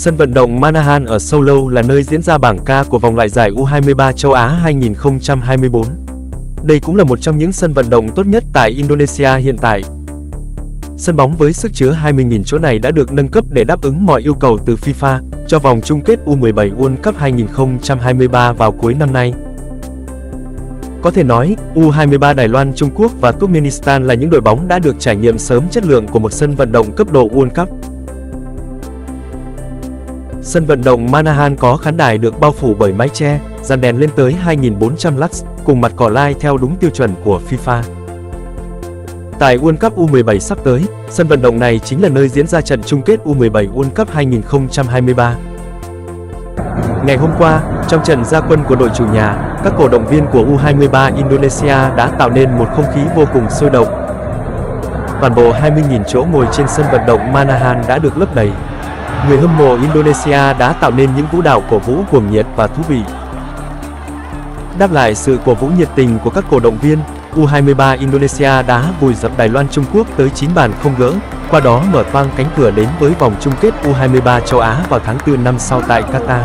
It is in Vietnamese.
Sân vận động Manahan ở Seoul là nơi diễn ra bảng K của vòng loại giải U23 châu Á 2024. Đây cũng là một trong những sân vận động tốt nhất tại Indonesia hiện tại. Sân bóng với sức chứa 20.000 chỗ này đã được nâng cấp để đáp ứng mọi yêu cầu từ FIFA cho vòng chung kết U17 World Cup 2023 vào cuối năm nay. Có thể nói, U23 Đài Loan, Trung Quốc và Turkmenistan là những đội bóng đã được trải nghiệm sớm chất lượng của một sân vận động cấp độ World Cup. Sân vận động Manahan có khán đài được bao phủ bởi mái che, dàn đèn lên tới 2.400 lux, cùng mặt cỏ lai theo đúng tiêu chuẩn của FIFA. Tại World Cup U17 sắp tới, sân vận động này chính là nơi diễn ra trận chung kết U17 World Cup 2023. Ngày hôm qua, trong trận ra quân của đội chủ nhà, các cổ động viên của U23 Indonesia đã tạo nên một không khí vô cùng sôi động. Toàn bộ 20.000 chỗ ngồi trên sân vận động Manahan đã được lấp đầy. Người hâm mộ Indonesia đã tạo nên những vũ đạo cổ vũ cuồng nhiệt và thú vị. Đáp lại sự cổ vũ nhiệt tình của các cổ động viên, U23 Indonesia đã vùi dập Đài Loan Trung Quốc tới 9 bàn không gỡ, qua đó mở toang cánh cửa đến với vòng chung kết U23 châu Á vào tháng 4 năm sau tại Qatar.